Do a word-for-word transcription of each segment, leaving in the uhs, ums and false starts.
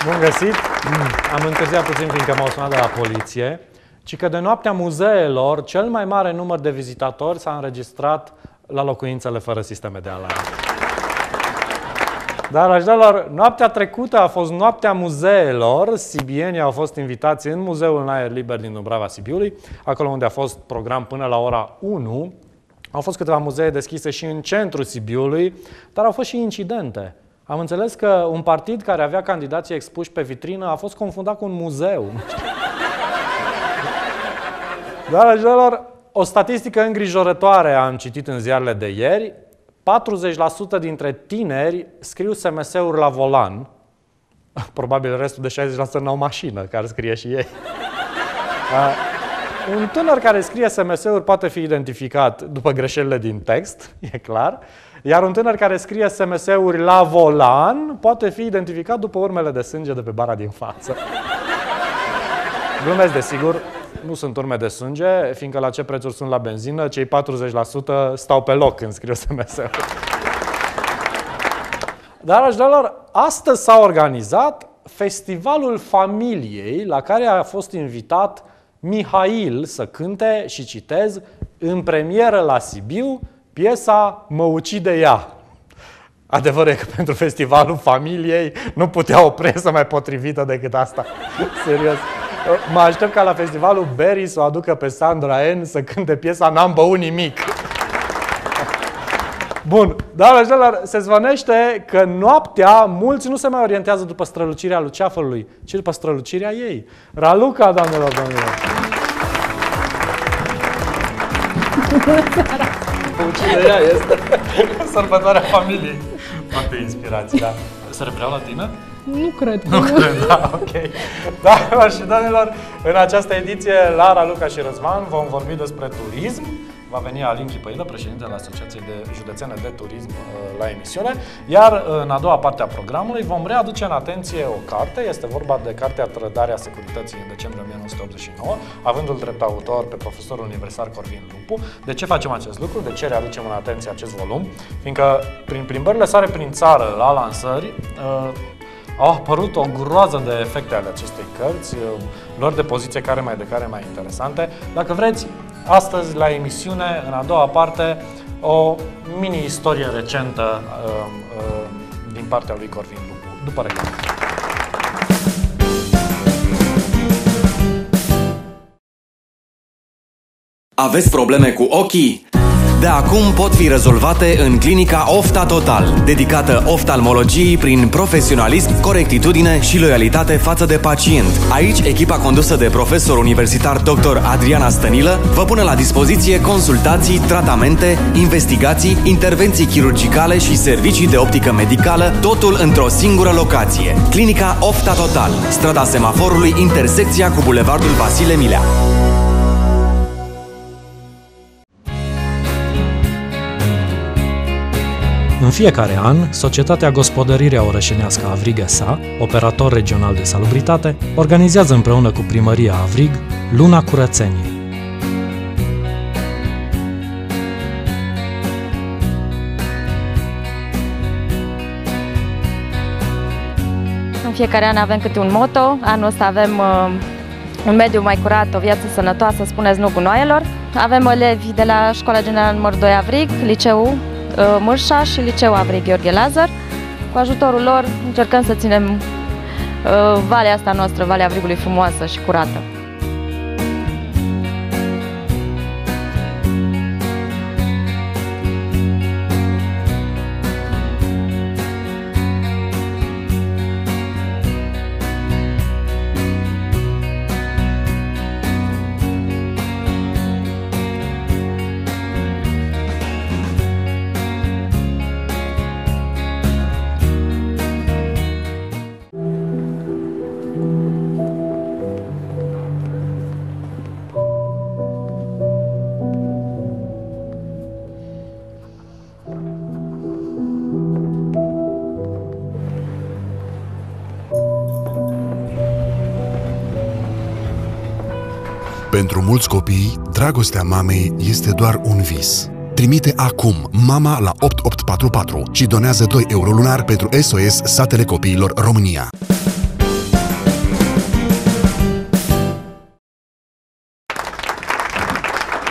Bun găsit! Am întârziat puțin fiindcă m-au sunat de la poliție, ci că de noaptea muzeelor, cel mai mare număr de vizitatori s-a înregistrat la locuințele fără sisteme de alarmă. Dar, așadar, noaptea trecută a fost noaptea muzeelor. Sibienii au fost invitați în Muzeul în Aer Liber din Dubrava Sibiului, acolo unde a fost program până la ora unu. Au fost câteva muzee deschise și în centrul Sibiului, dar au fost și incidente. Am înțeles că un partid care avea candidații expuși pe vitrină a fost confundat cu un muzeu. Dar, așadar, o statistică îngrijorătoare am citit în ziarele de ieri. patruzeci la sută dintre tineri scriu S M S-uri la volan. Probabil restul de șaizeci la sută n-au mașină, care scrie și ei. Uh, un tânăr care scrie S M S-uri poate fi identificat după greșelile din text, e clar. Iar un tânăr care scrie S M S-uri la volan poate fi identificat după urmele de sânge de pe bara din față. Glumesc, desigur. Nu sunt urme de sânge, fiindcă la ce prețuri sunt la benzină, cei patruzeci la sută stau pe loc când scriu S M S-uri. Dar, așadar, astăzi s-a organizat Festivalul Familiei, la care a fost invitat Mihail să cânte, și citez, în premieră la Sibiu, piesa Mă ucide ea. Adevărul e că pentru Festivalul Familiei nu putea o presă mai potrivită decât asta. Serios. Mă aștept ca la Festivalul Berry să o aducă pe Sandra N să cânte piesa N-am băut nimic. Bun, dar așa se zvănește că noaptea mulți nu se mai orientează după strălucirea luceafărului, ci după strălucirea ei. Raluca, doamnelor, domnilor! Uciderea este sărbătoarea familiei. Foarte inspirație, da. Se refereau la tine? Nu cred. Nu cred, da, ok. Da, și domnilor, în această ediție, la Raluca și Răzvan, vom vorbi despre turism. Va veni Alin Chipăilă, președintele Asociației de Județene de Turism, la emisiune. Iar în a doua parte a programului vom readuce în atenție o carte. Este vorba de Cartea Trădarea Securității în decembrie o mie nouă sute optzeci și nouă, avându-l drept autor pe profesorul universitar Corvin Lupu. De ce facem acest lucru? De ce readucem în atenție acest volum? Fiindcă prin plimbările sale prin țară, la lansări, au apărut o groază de efecte ale acestei cărți, lor de poziție care mai de care mai interesante. Dacă vreți, astăzi la emisiune, în a doua parte, o mini-istorie recentă uh, uh, din partea lui Corvin Lupu, după reclamă. Aveți probleme cu ochii? De acum pot fi rezolvate în clinica Ofta Total, dedicată oftalmologiei prin profesionalism, corectitudine și loialitate față de pacient. Aici, echipa condusă de profesor universitar doctor Adriana Stănilă vă pune la dispoziție consultații, tratamente, investigații, intervenții chirurgicale și servicii de optică medicală, totul într-o singură locație. Clinica Ofta Total, strada Semaforului, intersecția cu bulevardul Vasile Milea. În fiecare an, Societatea Gospodărirea Orășenească Avrig S A, operator regional de salubritate, organizează împreună cu Primăria Avrig Luna Curățeniei. În fiecare an avem câte un moto. Anul ăsta avem uh, un mediu mai curat, o viață sănătoasă, spuneți nu gunoaielor. Avem elevi de la Școala Generală numărul doi Avrig, Liceul Mârșa și Liceul Avrig Gheorghe Lazar. Cu ajutorul lor încercăm să ținem uh, valea asta noastră, Valea Avrigului, frumoasă și curată. Pentru mulți copii, dragostea mamei este doar un vis. Trimite acum mama la opt opt patru patru și donează doi euro lunar pentru S O S Satele Copiilor România.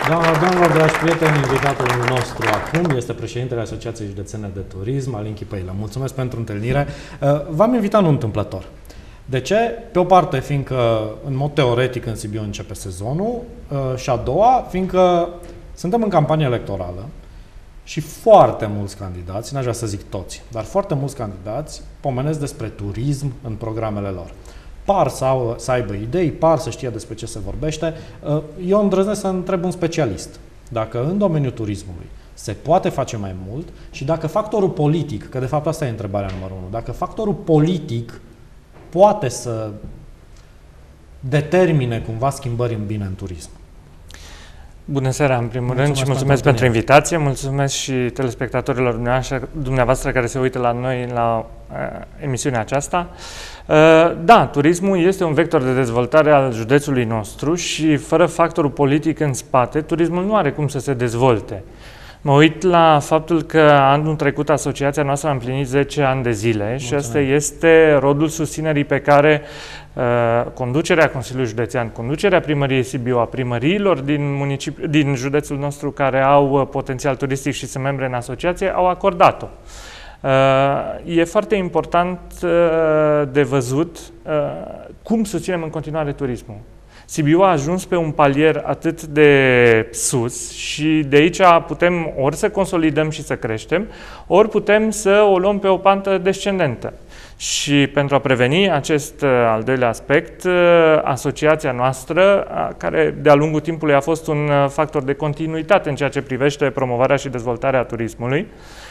Doamnelor, domnilor, dragi prieteni, invitatul nostru acum este președintele Asociației Județene de Turism, Alin Chipăilă. Mulțumesc pentru întâlnire. V-am invitat nu întâmplător. De ce? Pe o parte, fiindcă în mod teoretic în Sibiu începe sezonul și a doua, fiindcă suntem în campanie electorală și foarte mulți candidați, n-aș vrea să zic toți, dar foarte mulți candidați pomenesc despre turism în programele lor. Par să, au, să aibă idei, par să știe despre ce se vorbește. Eu îndrăznesc să întreb un specialist dacă în domeniul turismului se poate face mai mult și dacă factorul politic, că de fapt asta e întrebarea numărul unu, dacă factorul politic poate să determine cumva schimbări în bine în turism. Bună seara, în primul Mulțumesc rând, și mulțumesc pentru, pentru invitație, mulțumesc și telespectatorilor dumneavoastră, dumneavoastră care se uită la noi la uh, emisiunea aceasta. Uh, da, turismul este un vector de dezvoltare al județului nostru și fără factorul politic în spate, turismul nu are cum să se dezvolte. Mă uit la faptul că anul trecut asociația noastră a împlinit zece ani de zile. Mulțumesc. Și asta este rodul susținerii pe care uh, conducerea Consiliului Județean, conducerea Primăriei Sibiu, a primăriilor din, municipi, din județul nostru care au uh, potențial turistic și sunt membre în asociație, au acordat-o. Uh, e foarte important uh, de văzut uh, cum susținem în continuare turismul. Sibiu a ajuns pe un palier atât de sus și de aici putem ori să consolidăm și să creștem, ori putem să o luăm pe o pantă descendentă. Și pentru a preveni acest al doilea aspect, asociația noastră, care de-a lungul timpului a fost un factor de continuitate în ceea ce privește promovarea și dezvoltarea turismului,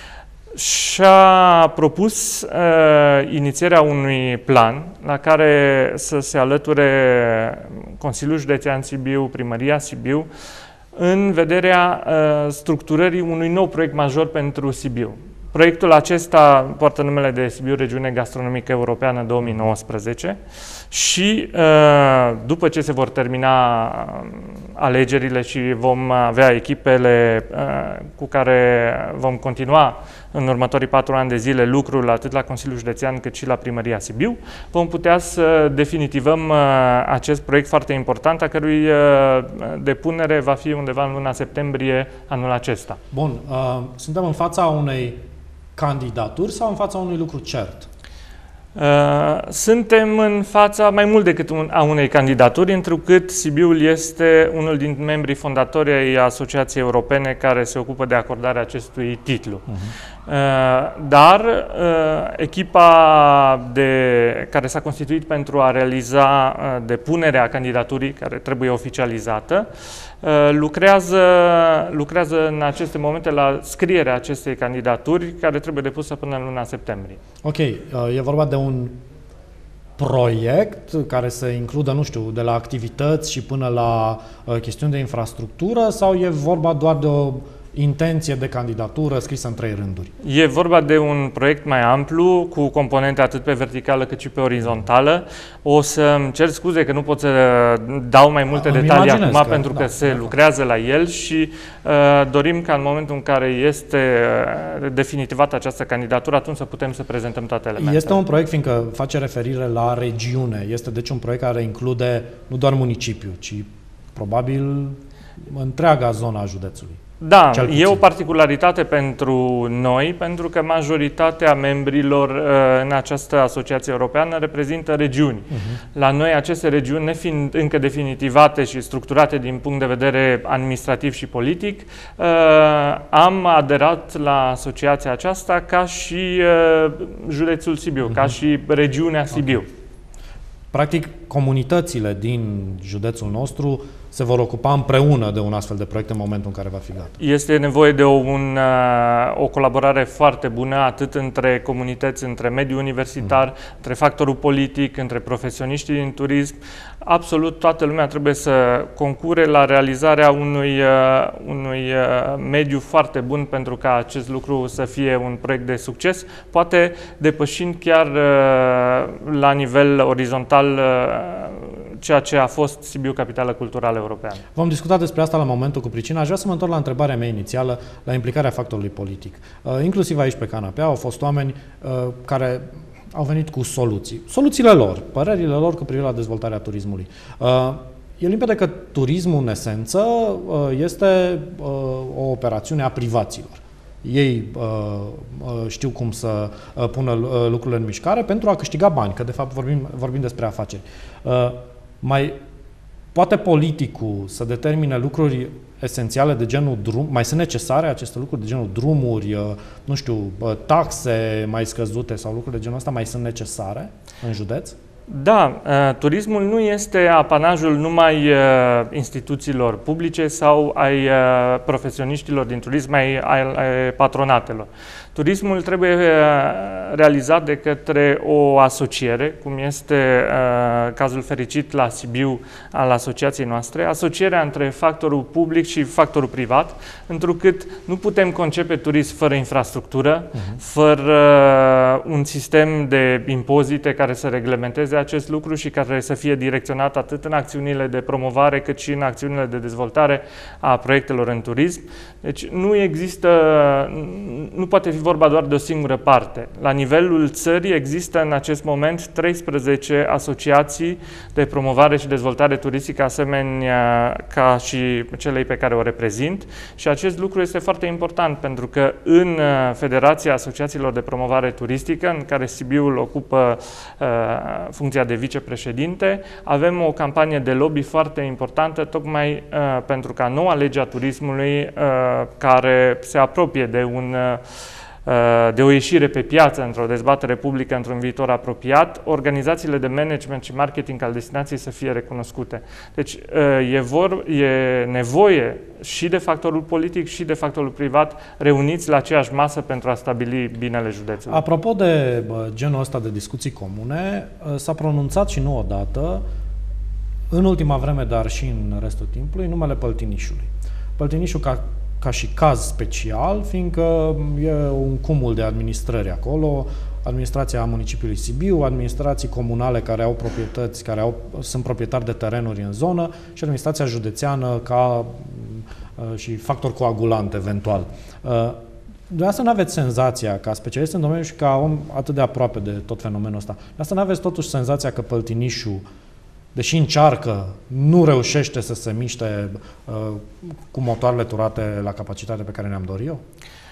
și-a propus uh, inițierea unui plan la care să se alăture Consiliul Județean Sibiu, Primăria Sibiu, în vederea uh, structurării unui nou proiect major pentru Sibiu. Proiectul acesta poartă numele de Sibiu Regiune Gastronomică Europeană două mii nouăsprezece și după ce se vor termina alegerile și vom avea echipele cu care vom continua în următorii patru ani de zile lucrul atât la Consiliul Județean cât și la Primăria Sibiu, vom putea să definitivăm acest proiect foarte important, a cărui depunere va fi undeva în luna septembrie anul acesta. Bun, uh, suntem în fața unei candidaturi sau în fața unui lucru cert? Uh, suntem în fața mai mult decât un, a unei candidaturi, întrucât Sibiul este unul din membrii fondatori ai Asociației Europene care se ocupă de acordarea acestui titlu. Uh-huh. Uh, dar uh, echipa de, care s-a constituit pentru a realiza uh, depunerea candidaturii, care trebuie oficializată, uh, lucrează, lucrează în aceste momente la scrierea acestei candidaturi, care trebuie depusă până în luna septembrie. Ok, uh, e vorba de un proiect care să includă, nu știu, de la activități și până la uh, chestiuni de infrastructură, sau e vorba doar de o intenție de candidatură scrisă în trei rânduri? E vorba de un proiect mai amplu, cu componente atât pe verticală cât și pe orizontală. O să-mi cer scuze că nu pot să dau mai multe Îmi detalii acum, că, pentru că da, se da. lucrează la el și uh, dorim ca în momentul în care este uh, definitivată această candidatură, atunci să putem să prezentăm toate elementele. Este un proiect, fiindcă face referire la regiune, este deci un proiect care include nu doar municipiul, ci probabil întreaga zona a județului. Da, e o particularitate pentru noi, pentru că majoritatea membrilor uh, în această asociație europeană reprezintă regiuni. Uh-huh. La noi, aceste regiuni, nefiind încă definitivate și structurate din punct de vedere administrativ și politic, uh, am aderat la asociația aceasta ca și uh, județul Sibiu, uh-huh. ca și regiunea Sibiu. Okay. Practic, comunitățile din județul nostru se vor ocupa împreună de un astfel de proiect în momentul în care va fi gata. Este nevoie de o, un, o colaborare foarte bună, atât între comunități, între mediul universitar, mm. între factorul politic, între profesioniștii din turism. Absolut toată lumea trebuie să concure la realizarea unui, unui mediu foarte bun pentru ca acest lucru să fie un proiect de succes, poate depășind chiar la nivel orizontal ceea ce a fost Sibiu Capitală Culturală Europeană. Vom discuta despre asta la momentul cu pricina. Aș vrea să mă întorc la întrebarea mea inițială, la implicarea factorului politic. Uh, inclusiv aici pe canapea au fost oameni uh, care au venit cu soluții. Soluțiile lor, părerile lor cu privire la dezvoltarea turismului. Uh, E limpede că turismul, în esență, este o operațiune a privaților. Ei știu cum să pună lucrurile în mișcare pentru a câștiga bani, că de fapt vorbim, vorbim despre afaceri. Mai poate politicul să determine lucruri esențiale de genul drum, mai sunt necesare aceste lucruri de genul drumuri, nu știu, taxe mai scăzute sau lucruri de genul ăsta mai sunt necesare în județ? Da, turismul nu este apanajul numai instituțiilor publice sau ai profesioniștilor din turism, ai, ai patronatelor. Turismul trebuie realizat de către o asociere, cum este uh, cazul fericit la Sibiu al asociației noastre, asocierea între factorul public și factorul privat, întrucât nu putem concepe turism fără infrastructură, uh-huh. fără uh, un sistem de impozite care să reglementeze acest lucru și care să fie direcționat atât în acțiunile de promovare cât și în acțiunile de dezvoltare a proiectelor în turism. Deci nu există, nu poate fi vorba doar de o singură parte. La nivelul țării există în acest moment treisprezece asociații de promovare și dezvoltare turistică, asemenea ca și celei pe care o reprezint. Și acest lucru este foarte important pentru că în Federația Asociațiilor de Promovare Turistică, în care Sibiul ocupă uh, funcția de vicepreședinte, avem o campanie de lobby foarte importantă tocmai uh, pentru ca noua lege a turismului uh, care se apropie de, un, de o ieșire pe piață într-o dezbatere publică într-un viitor apropiat, organizațiile de management și marketing al destinației să fie recunoscute. Deci e, vor, e nevoie și de factorul politic și de factorul privat reuniți la aceeași masă pentru a stabili binele județului. Apropo de genul ăsta de discuții comune, s-a pronunțat și nu odată, în ultima vreme, dar și în restul timpului, numele Păltinișului. Păltinișul ca ca și caz special, fiindcă e un cumul de administrări acolo, administrația municipiului Sibiu, administrații comunale care au proprietăți, care au, sunt proprietari de terenuri în zonă și administrația județeană ca și factor coagulant eventual. De asta nu aveți senzația, ca specialist în domeniu și ca om atât de aproape de tot fenomenul ăsta, de asta nu aveți totuși senzația că Păltinișul, deși încearcă, nu reușește să se miște uh, cu motoarele turate la capacitatea pe care ne-am dorit eu?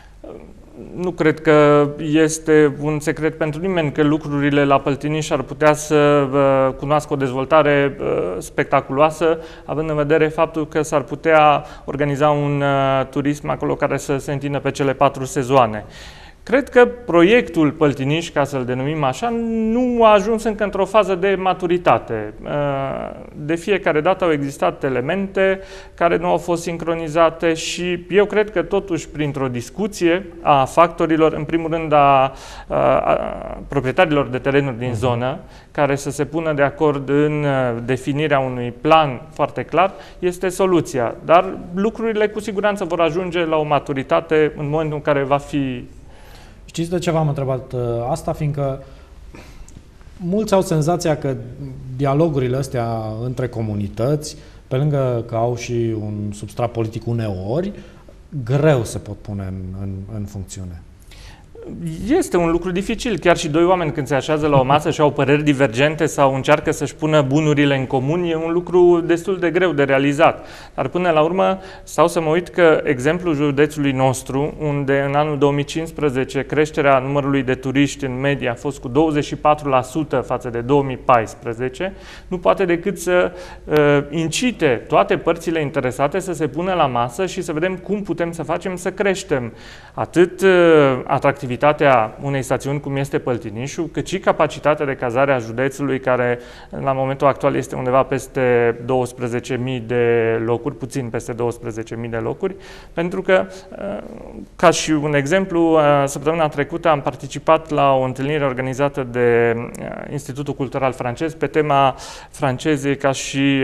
Nu cred că este un secret pentru nimeni că lucrurile la Păltiniș ar putea să uh, cunoască o dezvoltare uh, spectaculoasă, având în vedere faptul că s-ar putea organiza un uh, turism acolo care să se întindă pe cele patru sezoane. Cred că proiectul Păltiniș, ca să-l denumim așa, nu a ajuns încă într-o fază de maturitate. De fiecare dată au existat elemente care nu au fost sincronizate și eu cred că totuși printr-o discuție a factorilor, în primul rând a, a, a proprietarilor de terenuri din zonă, care să se pună de acord în definirea unui plan foarte clar, este soluția. Dar lucrurile cu siguranță vor ajunge la o maturitate în momentul în care va fi. Știți de ce v-am întrebat asta? Fiindcă mulți au senzația că dialogurile astea între comunități, pe lângă că au și un substrat politic uneori, greu se pot pune în, în, în funcțiune. Este un lucru dificil, chiar și doi oameni când se așează la o masă și au păreri divergente sau încearcă să-și pună bunurile în comun, e un lucru destul de greu de realizat. Dar până la urmă stau să mă uit că exemplul județului nostru, unde în anul două mii cincisprezece creșterea numărului de turiști în medie a fost cu douăzeci și patru la sută față de două mii paisprezece, nu poate decât să uh, incite toate părțile interesate să se pună la masă și să vedem cum putem să facem să creștem atât uh, atractivitatea unei stațiuni cum este Păltinișul, cât și capacitatea de cazare a județului, care la momentul actual este undeva peste douăsprezece mii de locuri, puțin peste douăsprezece mii de locuri, pentru că, ca și un exemplu, săptămâna trecută am participat la o întâlnire organizată de Institutul Cultural Francez pe tema francezei ca și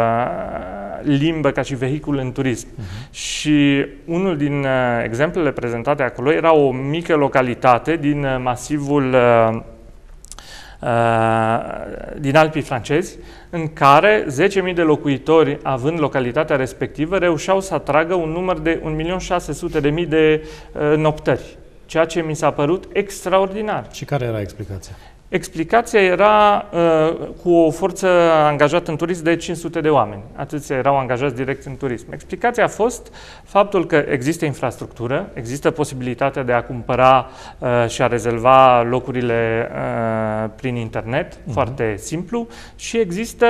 limbă, ca și vehicul în turism. Uh-huh. Și unul din exemplele prezentate acolo era o mică localitate din masivul uh, uh, din Alpii francezi, în care zece mii de locuitori, având localitatea respectivă, reușeau să atragă un număr de un milion șase sute de mii de uh, noptări, ceea ce mi s-a părut extraordinar. Și care era explicația? Explicația era uh, cu o forță angajată în turism de cinci sute de oameni. Atâția erau angajați direct în turism. Explicația a fost faptul că există infrastructură, există posibilitatea de a cumpăra uh, și a rezerva locurile uh, prin internet, uh-huh. foarte simplu, și există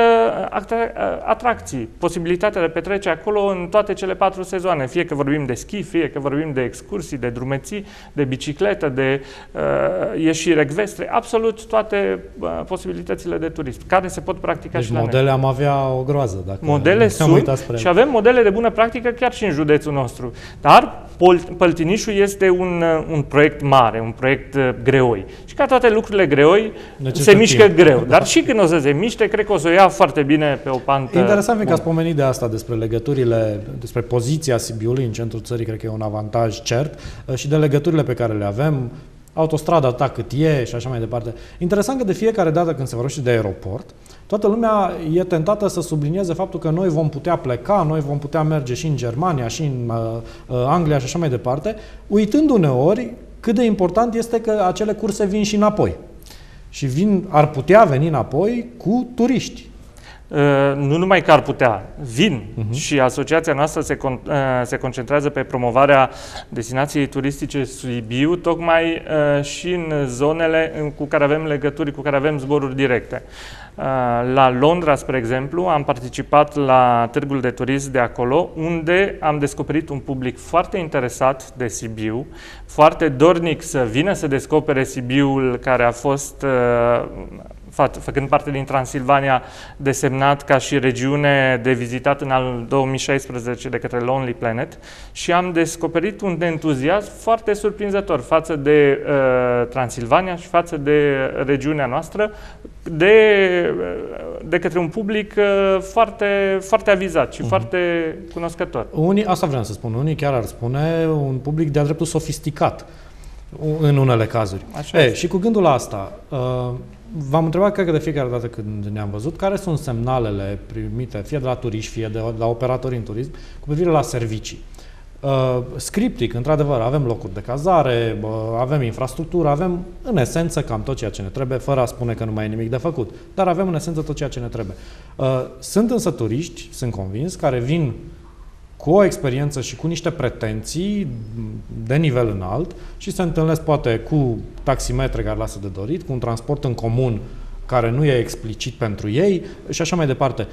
atracții, posibilitatea de petrece acolo în toate cele patru sezoane, fie că vorbim de schi, fie că vorbim de excursii, de drumeții, de bicicletă, de uh, ieșiri ecvestre, absolut toate uh, posibilitățile de turism, care se pot practica deci și la modele noi. am avea o groază. Dacă modele sunt spre... și avem modele de bună practică chiar și în județul nostru. Dar Păltinișul este un, un proiect mare, un proiect uh, greoi. Și ca toate lucrurile greoi, Necesită se mișcă timp. greu. Dar și când o să se miște, cred că o să o ia foarte bine pe o pantă. Interesant că ați pomenit de asta, despre legăturile, despre poziția Sibiului în centrul țării, cred că e un avantaj cert, și de legăturile pe care le avem, autostrada ta cât e și așa mai departe. Interesant că de fiecare dată când se vorbește de aeroport, toată lumea e tentată să sublinieze faptul că noi vom putea pleca, noi vom putea merge și în Germania, și în uh, Anglia și așa mai departe, uitând uneori cât de important este că acele curse vin și înapoi. Și vin, ar putea veni înapoi cu turiști. Uh, nu numai că ar putea, vin uh-huh. și asociația noastră se, con uh, se concentrează pe promovarea destinației turistice Sibiu, tocmai uh, și în zonele în, cu care avem legături, cu care avem zboruri directe. Uh, la Londra, spre exemplu, am participat la târgul de turism de acolo, unde am descoperit un public foarte interesat de Sibiu, foarte dornic să vină să descopere Sibiul, care a fost uh, făcând parte din Transilvania, desemnat ca și regiune de vizitat în anul două mii șaisprezece de către Lonely Planet, și am descoperit un entuziasm foarte surprinzător față de uh, Transilvania și față de regiunea noastră, de, de către un public uh, foarte, foarte avizat și uh-huh. foarte cunoscător. Unii, asta vreau să spun, unii chiar ar spune un public de-a dreptul sofisticat în unele cazuri. Așa e, și cu gândul la asta, uh, v-am întrebat, cred că de fiecare dată când ne-am văzut, care sunt semnalele primite, fie de la turiști, fie de la operatori în turism, cu privire la servicii. Uh, scriptic, într-adevăr, avem locuri de cazare, uh, avem infrastructură, avem în esență cam tot ceea ce ne trebuie, fără a spune că nu mai e nimic de făcut, dar avem în esență tot ceea ce ne trebuie. Uh, sunt însă turiști, sunt convins, care vin cu o experiență și cu niște pretenții de nivel înalt și se întâlnesc poate cu taximetre care lasă de dorit, cu un transport în comun care nu e explicit pentru ei și așa mai departe.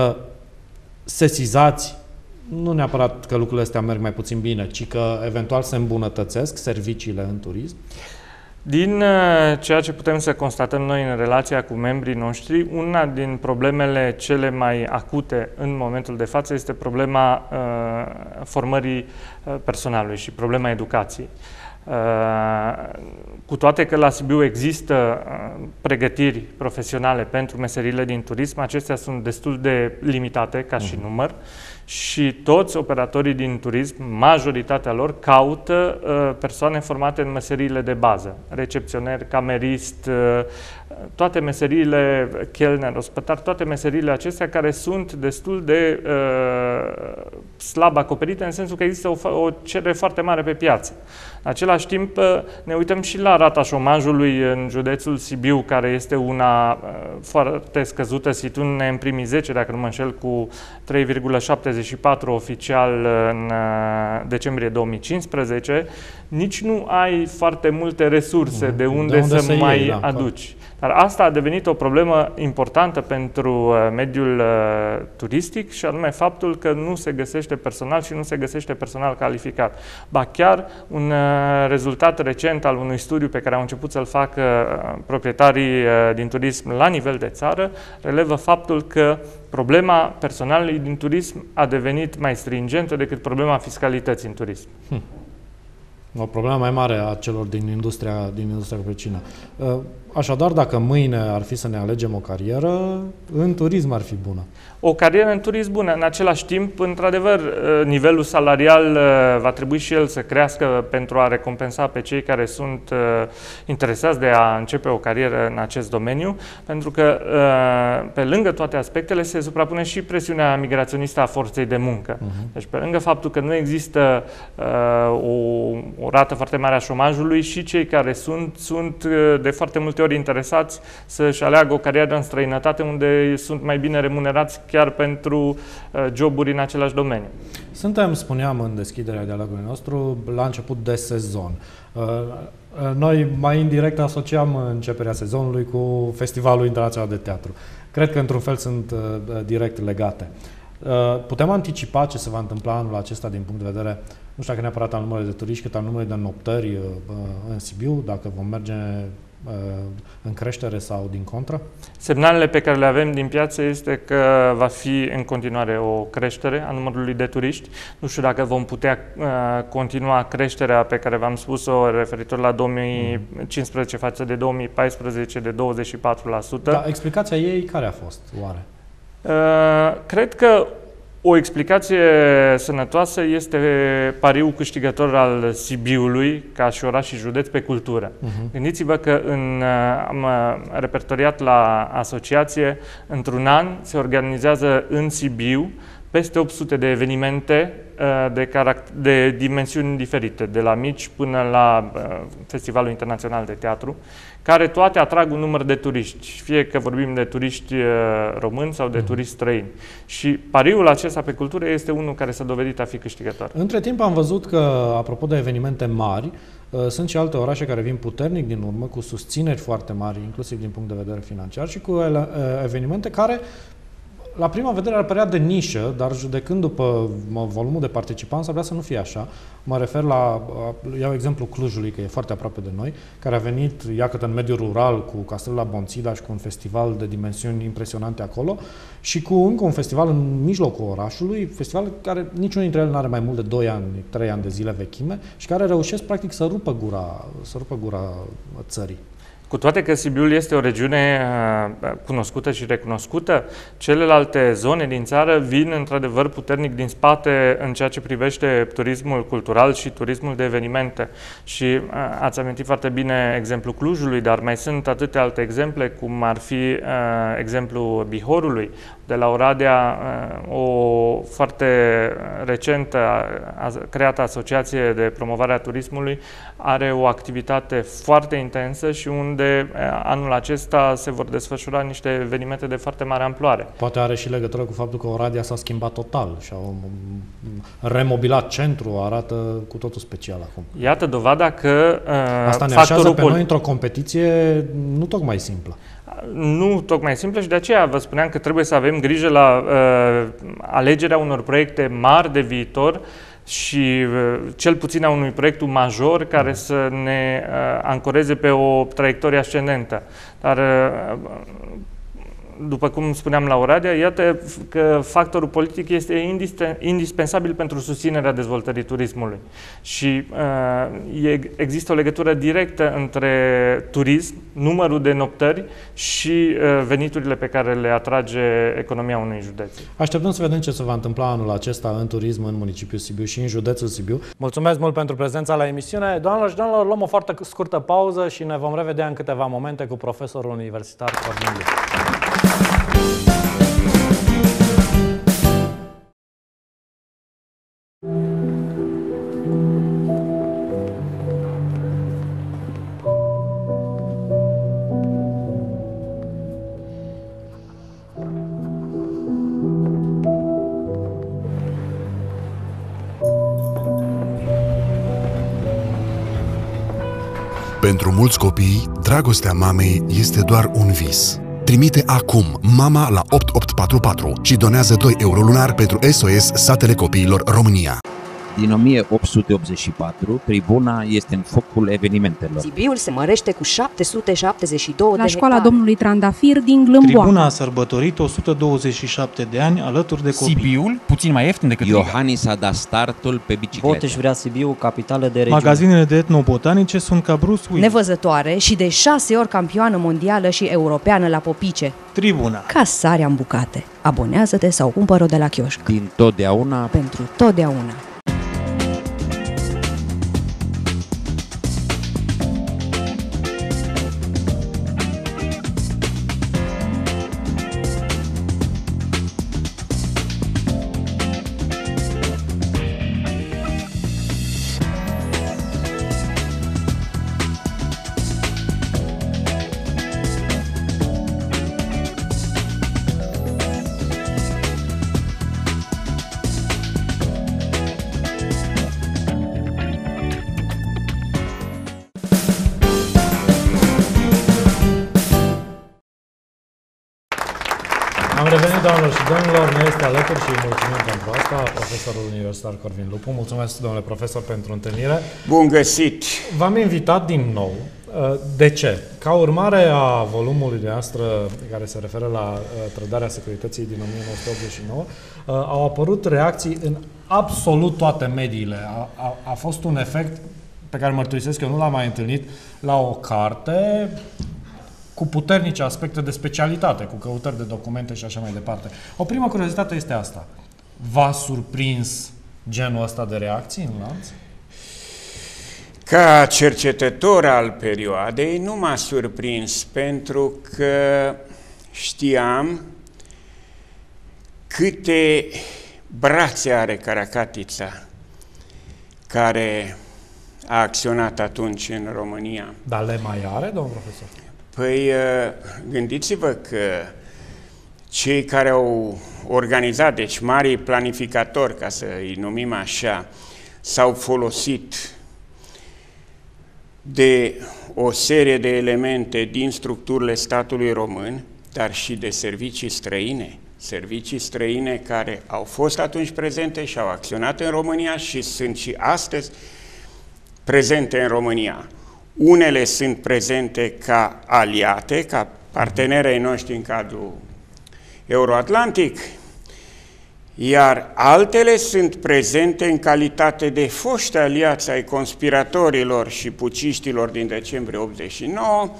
Sesizați, nu neapărat că lucrurile astea merg mai puțin bine, ci că eventual se îmbunătățesc serviciile în turism. Din ceea ce putem să constatăm noi în relația cu membrii noștri, una din problemele cele mai acute în momentul de față este problema uh, formării personalului și problema educației. Uh, cu toate că la Sibiu există uh, pregătiri profesionale pentru meseriile din turism, acestea sunt destul de limitate ca și număr și toți operatorii din turism, majoritatea lor, caută uh, persoane formate în meseriile de bază, recepționer, camerist, uh, toate meseriile, chelner, ospătar, toate meseriile acestea care sunt destul de uh, slab acoperite, în sensul că există o, o cerere foarte mare pe piață. În același timp, ne uităm și la rata șomajului în județul Sibiu, care este una foarte scăzută, situându-ne în primii zece, dacă nu mă înșel, cu trei virgulă șaptezeci și patru oficial în decembrie două mii cincisprezece. Nici nu ai foarte multe resurse de unde, de unde să, să mai iei, da, aduci. Dar asta a devenit o problemă importantă pentru mediul turistic și anume faptul că nu se găsește personal și nu se găsește personal calificat. Ba chiar un rezultat recent al unui studiu pe care au început să-l facă proprietarii din turism la nivel de țară relevă faptul că problema personalului din turism a devenit mai stringentă decât problema fiscalității în turism. Hm. O problemă mai mare a celor din industria, din industria vecină. Așadar, dacă mâine ar fi să ne alegem o carieră, în turism ar fi bună. O carieră în turism bună. În același timp, într-adevăr, nivelul salarial va trebui și el să crească pentru a recompensa pe cei care sunt interesați de a începe o carieră în acest domeniu, pentru că, pe lângă toate aspectele, se suprapune și presiunea migraționistă a forței de muncă. Uh-huh. Deci, pe lângă faptul că nu există o, o rată foarte mare a șomajului și cei care sunt, sunt de foarte multe ori interesați să-și aleagă o carieră în străinătate unde sunt mai bine remunerați chiar pentru joburi în același domeniu. Suntem, spuneam în deschiderea dialogului nostru, la început de sezon. Noi mai indirect asociam începerea sezonului cu Festivalul Internațional de Teatru. Cred că într-un fel sunt direct legate. Putem anticipa ce se va întâmpla anul acesta din punct de vedere, nu știu dacă neapărat al numărului de turiști, cât al numărului de noptări în Sibiu, dacă vom merge în creștere sau din contră? Semnalele pe care le avem din piață este că va fi în continuare o creștere a numărului de turiști. Nu știu dacă vom putea uh, continua creșterea pe care v-am spus-o referitor la două mii cincisprezece față de două mii paisprezece de douăzeci și patru la sută. Dar explicația ei care a fost, oare? Uh, cred că o explicație sănătoasă este pariul câștigător al Sibiului, ca și oraș și județ, pe cultură. Uh-huh. Gândiți-vă că în, am repertoriat la asociație, într-un an se organizează în Sibiu peste opt sute de evenimente de, de dimensiuni diferite, de la mici până la Festivalul Internațional de Teatru, care toate atrag un număr de turiști, fie că vorbim de turiști români sau de turiști străini. Și pariul acesta pe cultură este unul care s-a dovedit a fi câștigător. Între timp am văzut că, apropo de evenimente mari, sunt și alte orașe care vin puternic din urmă, cu susțineri foarte mari, inclusiv din punct de vedere financiar, și cu evenimente care la prima vedere ar părea de nișă, dar judecând după volumul de participanți, ar vrea să nu fie așa. Mă refer la, iau exemplu Clujului, că e foarte aproape de noi, care a venit, iată, în mediul rural, cu Castelul la Bonțida și cu un festival de dimensiuni impresionante acolo și cu încă un festival în mijlocul orașului, festival care niciunul dintre ele nu are mai mult de doi ani, trei ani de zile vechime și care reușesc, practic, să rupă gura, să rupă gura țării. Cu toate că Sibiul este o regiune uh, cunoscută și recunoscută, celelalte zone din țară vin într-adevăr puternic din spate în ceea ce privește turismul cultural și turismul de evenimente. Și uh, ați amintit foarte bine exemplul Clujului, dar mai sunt atâtea alte exemple, cum ar fi uh, exemplul Bihorului, de la Oradea, uh, o foarte recentă a, creată asociație de promovare a turismului are o activitate foarte intensă și un de anul acesta se vor desfășura niște evenimente de foarte mare amploare. Poate are și legătură cu faptul că Oradea s-a schimbat total și au remobilat centrul, arată cu totul special acum. Iată dovada că uh, asta ne așează pe noi într-o competiție nu tocmai simplă. Nu tocmai simplă și de aceea vă spuneam că trebuie să avem grijă la uh, alegerea unor proiecte mari de viitor și cel puțin a unui proiect major care să ne uh, ancoreze pe o traiectorie ascendentă. Dar, uh, după cum spuneam la Oradea, iată că factorul politic este indispensabil pentru susținerea dezvoltării turismului. Și uh, e, există o legătură directă între turism, numărul de noptări și uh, veniturile pe care le atrage economia unui județ. Așteptăm să vedem ce se va întâmpla anul acesta în turism în municipiul Sibiu și în județul Sibiu. Mulțumesc mult pentru prezența la emisiune. Doamnelor și domnilor, luăm o foarte scurtă pauză și ne vom revedea în câteva momente cu profesorul universitar Corneliu. Pentru mulți copii, dragostea mamei este doar un vis. Trimite acum MAMA la opt opt patru patru și donează doi euro lunar pentru S O S Satele Copiilor România. Din o mie opt sute optzeci și patru, tribuna este în focul evenimentelor. Sibiul se mărește cu șapte sute șaptezeci și doi la de școala hectare. domnului Trandafir din Glâmboaca. Tribuna a sărbătorit o sută douăzeci și șapte de ani alături de copii. Sibiul, puțin mai ieftin decât Iohannis a dat startul pe bicicletă. Boteș vrea Sibiu, capitală de regiune. Magazinele de etnobotanice sunt ca Bruce Willis. Nevăzătoare și de șase ori campioană mondială și europeană la popice. Tribuna. Ca sarea în bucate. Abonează-te sau cumpără-o de la chioșc. Din totdeauna pentru totdeauna. Am revenit, doamnelor și domnilor, ne este alături și mulțumim pentru asta profesorul universitar Corvin Lupu. Mulțumesc, domnule profesor, pentru întâlnire. Bun găsit! V-am invitat din nou. De ce? Ca urmare a volumului noastră care se referă la trădarea securității din o mie nouă sute optzeci și nouă, au apărut reacții în absolut toate mediile. A, a, a fost un efect pe care mărturisesc că eu nu l-am mai întâlnit la o carte cu puternice aspecte de specialitate, cu căutări de documente și așa mai departe. O primă curiozitate este asta. V-a surprins genul ăsta de reacții în lanț? Ca cercetător al perioadei nu m-a surprins, pentru că știam câte brațe are Caracatița, care a acționat atunci în România. Dar le mai are, domnul profesor? Păi, gândiți-vă că cei care au organizat, deci marii planificatori, ca să îi numim așa, s-au folosit de o serie de elemente din structurile statului român, dar și de servicii străine, servicii străine care au fost atunci prezente și au acționat în România și sunt și astăzi prezente în România. Unele sunt prezente ca aliate, ca partenerei noștri în cadrul euroatlantic, iar altele sunt prezente în calitate de foști aliați ai conspiratorilor și puciștilor din decembrie optzeci și nouă,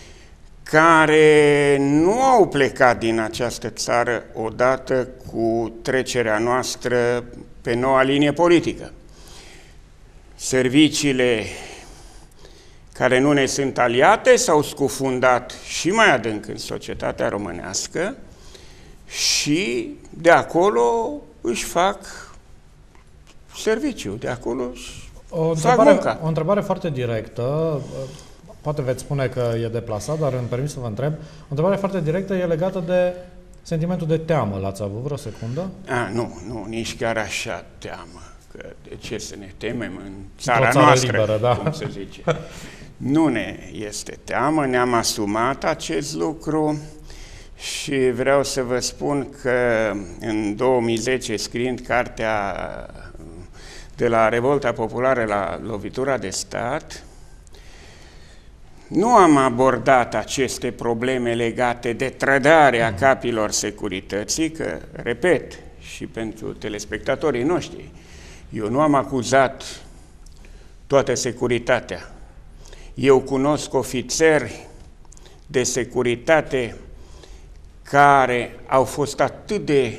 care nu au plecat din această țară odată cu trecerea noastră pe noua linie politică. Serviciile care nu ne sunt aliate s-au scufundat și mai adânc în societatea românească și de acolo își fac serviciu, de își o întrebare, o întrebare foarte directă, poate veți spune că e deplasat, dar îmi permit să vă întreb. O întrebare foarte directă e legată de sentimentul de teamă. L-ați avut vreo secundă? A, nu, nu, nici chiar așa teamă. Că de ce să ne temem în țara noastră, liberă, da. cum se zice. Nu ne este teamă, ne-am asumat acest lucru și vreau să vă spun că în două mii zece, scriind cartea de la Revolta Populară la Lovitura de Stat, nu am abordat aceste probleme legate de trădarea capilor securității, că, repet, și pentru telespectatorii noștri, eu nu am acuzat toată securitatea. Eu cunosc ofițeri de securitate care au fost atât de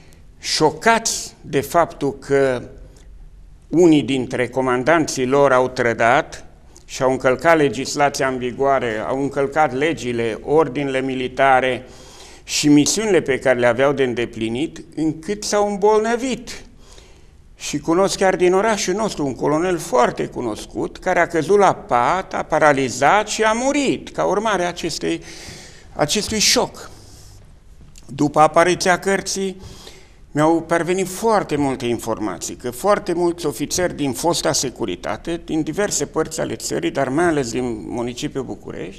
șocați de faptul că unii dintre comandanții lor au trădat și au încălcat legislația în vigoare, au încălcat legile, ordinele militare și misiunile pe care le aveau de îndeplinit, încât s-au îmbolnăvit. Și cunosc chiar din orașul nostru un colonel foarte cunoscut care a căzut la pat, a paralizat și a murit ca urmare a acestei, acestui șoc. După apariția cărții, mi-au parvenit foarte multe informații, că foarte mulți ofițeri din fosta securitate, din diverse părți ale țării, dar mai ales din municipiul București,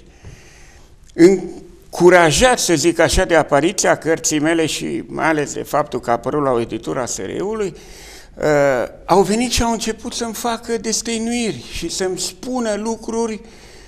încurajați, să zic așa, de apariția cărții mele și mai ales de faptul că a apărut la o editură a S R E-ului, uh, au venit și au început să-mi facă destăinuiri și să-mi spună lucruri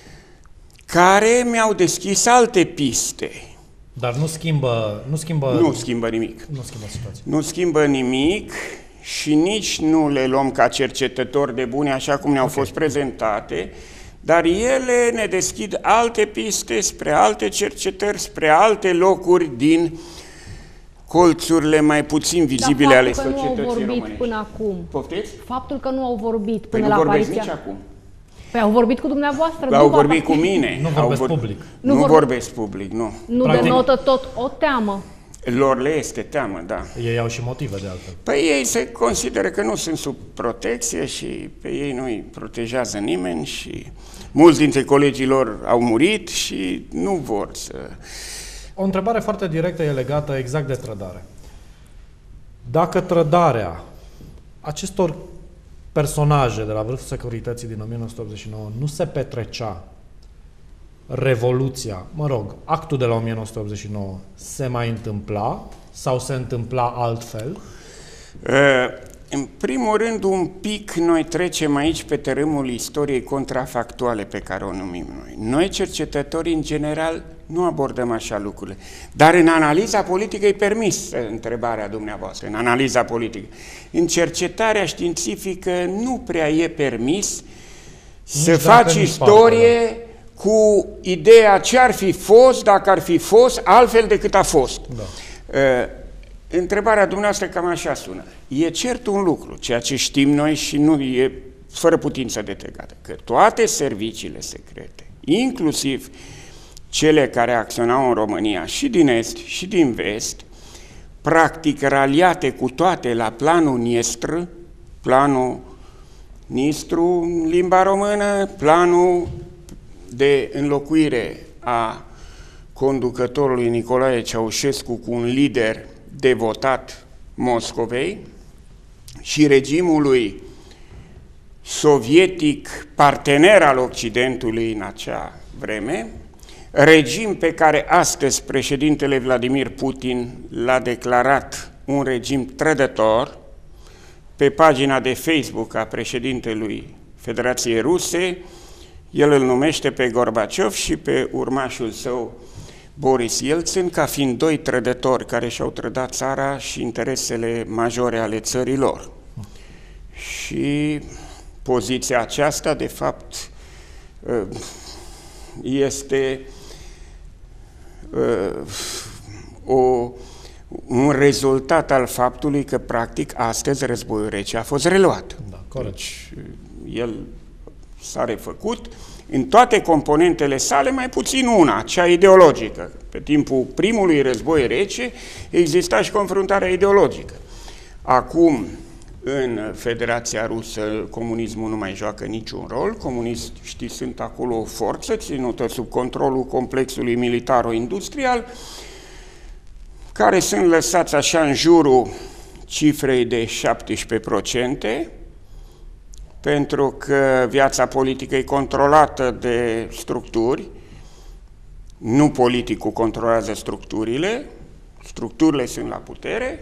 care mi-au deschis alte piste. Dar nu schimbă, nu schimbă... Nu schimbă nimic. Nu schimbă situația. Nu schimbă nimic și nici nu le luăm ca cercetători de bune, așa cum ne-au okay. fost prezentate, dar ele ne deschid alte piste spre alte cercetări, spre alte locuri din colțurile mai puțin vizibile ale societății românești. Faptul că nu au vorbit până acum. Poftiți? Faptul că nu au vorbit până păi la nu vorbesc apariția... nici acum. Păi au vorbit cu dumneavoastră. Au vorbit cu mine. Nu vorbesc vor... public. Nu, nu vorbesc public, nu. Nu Practic... denotă tot o teamă. Lor le este teamă, da. Ei au și motive de altfel. Păi ei se consideră că nu sunt sub protecție și pe ei nu îi protejează nimeni și mulți dintre colegii lor au murit și nu vor să... O întrebare foarte directă e legată exact de trădare. Dacă trădarea acestor personaje de la vârful securității din o mie nouă sute optzeci și nouă nu se petrecea Revoluția, mă rog, actul de la o mie nouă sute optzeci și nouă se mai întâmpla sau se întâmpla altfel? În primul rând, un pic noi trecem aici pe tărâmul istoriei contrafactuale pe care o numim noi. Noi, cercetătorii, în general, nu abordăm așa lucrurile. Dar în analiza politică e permis întrebarea dumneavoastră, în analiza politică. În cercetarea științifică nu prea e permis nici să faci istorie parte, cu ideea ce ar fi fost dacă ar fi fost altfel decât a fost. Da. Uh, Întrebarea dumneavoastră cam așa sună. E cert un lucru, ceea ce știm noi și nu e fără putință de tegată, că toate serviciile secrete, inclusiv cele care acționau în România și din Est și din Vest, practic raliate cu toate la planul Niestr, planul Nistru în limba română, planul de înlocuire a conducătorului Nicolae Ceaușescu cu un lider devotat Moscovei și regimului sovietic partener al Occidentului în acea vreme, regim pe care astăzi președintele Vladimir Putin l-a declarat un regim trădător. Pe pagina de Facebook a președintelui Federației Ruse, el îl numește pe Gorbaciov și pe urmașul său Boris Yeltsin ca fiind doi trădători care și-au trădat țara și interesele majore ale țării lor. Și poziția aceasta, de fapt, este o, un rezultat al faptului că, practic, astăzi războiul rece a fost reluat. Da, corect. Deci, el s-a refăcut în toate componentele sale, mai puțin una, cea ideologică. Pe timpul primului război rece exista și confruntarea ideologică. Acum, în Federația Rusă, comunismul nu mai joacă niciun rol, comuniștii sunt acolo o forță ținută sub controlul complexului militaro-industrial, care sunt lăsați așa în jurul cifrei de șaptesprezece la sută, pentru că viața politică e controlată de structuri, nu politicul controlează structurile, structurile sunt la putere.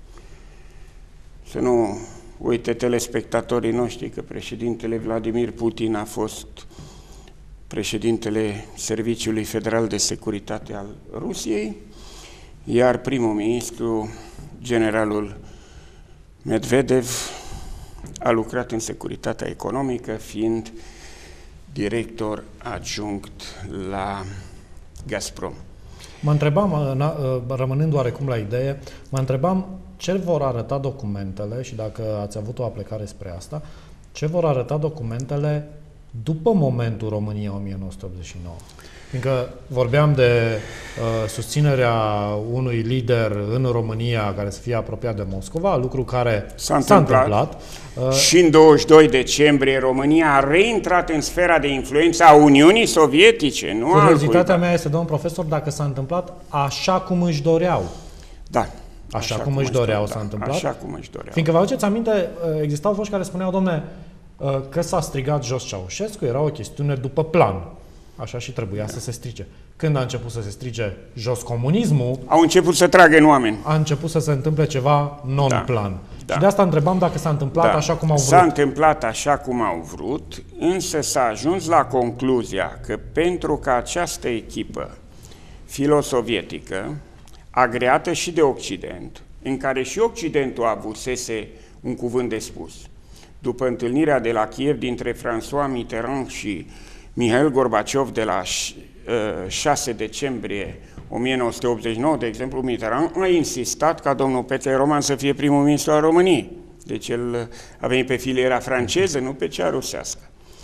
Să nu uite telespectatorii noștri că președintele Vladimir Putin a fost președintele Serviciului Federal de Securitate al Rusiei, iar primul ministru, generalul Medvedev, a lucrat în securitatea economică, fiind director adjunct la Gazprom. Mă întrebam, rămânând oarecum la idee, mă întrebam ce vor arăta documentele și dacă ați avut o aplecare spre asta, ce vor arăta documentele după momentul România o mie nouă sute optzeci și nouă. Fiindcă vorbeam de uh, susținerea unui lider în România care să fie apropiat de Moscova, lucru care s-a întâmplat. întâmplat. Uh, și în douăzeci și doi decembrie România a reintrat în sfera de influență a Uniunii Sovietice. Nu Curiozitatea mea este, domnul profesor, dacă s-a întâmplat așa cum își doreau. Da. Așa, așa cum, cum își doreau s-a întâmplat. Așa cum își doreau. Fiindcă vă aduceți aminte, existau voci care spuneau, domne, că s-a strigat jos Ceaușescu, era o chestiune după plan. Așa și trebuia da. să se strice. Când a început să se strice jos comunismul... Au început să tragă în oameni. A început să se întâmple ceva non-plan. Da. Da. Și de asta întrebam dacă s-a întâmplat da. așa cum au vrut. S-a întâmplat așa cum au vrut, însă s-a ajuns la concluzia că pentru că această echipă filosovietică, agreată și de Occident, în care și Occidentul avusese un cuvânt de spus, după întâlnirea de la Kiev dintre François Mitterrand și Mihail Gorbaciov de la șase decembrie o mie nouă sute optzeci și nouă, de exemplu, Mitterrand a insistat ca domnul Petre Roman să fie primul ministru al României. Deci el a venit pe filiera franceză, nu pe cea rusească.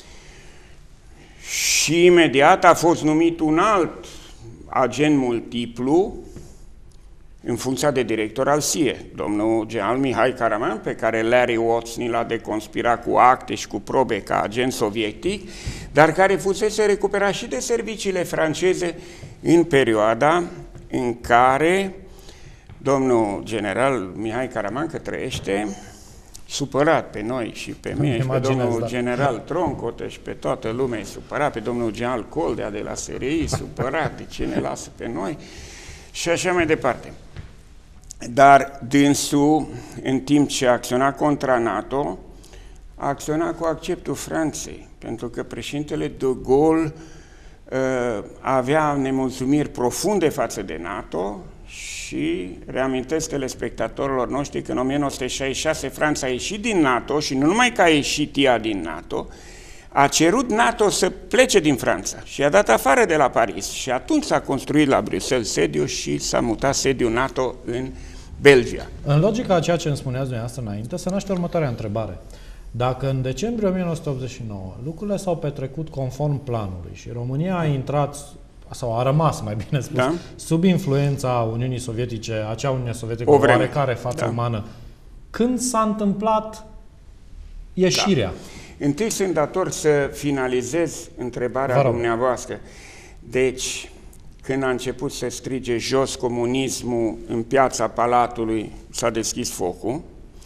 Și imediat a fost numit un alt agent multiplu în funcția de director al S I E, domnul general Mihai Karaman, pe care Larry Watts ni l-a deconspirat cu acte și cu probe ca agent sovietic, dar care fusese recuperat și de serviciile franceze în perioada în care domnul general Mihai Karaman, că trăiește, supărat pe noi și pe mine și pe domnul da. general Troncotă și pe toată lumea e supărat, pe domnul general Coldea de la S R I supărat, de ce ne lasă pe noi și așa mai departe. Dar dânsul, în timp ce acționa contra NATO, a acționat cu acceptul Franței, pentru că președintele de Gaulle uh, avea nemulțumiri profunde față de NATO și reamintesc telespectatorilor noștri că în o mie nouă sute șaizeci și șase Franța a ieșit din NATO și nu numai că a ieșit ea din NATO, a cerut NATO să plece din Franța și a dat afară de la Paris și atunci s-a construit la Bruxelles sediu și s-a mutat sediul NATO în Belgia. În logica a ceea ce îmi spuneați dumneavoastră înainte, se naște următoarea întrebare. Dacă în decembrie o mie nouă sute optzeci și nouă lucrurile s-au petrecut conform planului și România a intrat, sau a rămas, mai bine spus, da? sub influența Uniunii Sovietice, acea Uniune Sovietică cu oarecare față da. umană, când s-a întâmplat ieșirea? Da. Întâi sunt dator să finalizez întrebarea dumneavoastră. Deci, când a început să strige jos comunismul în piața Palatului, s-a deschis focul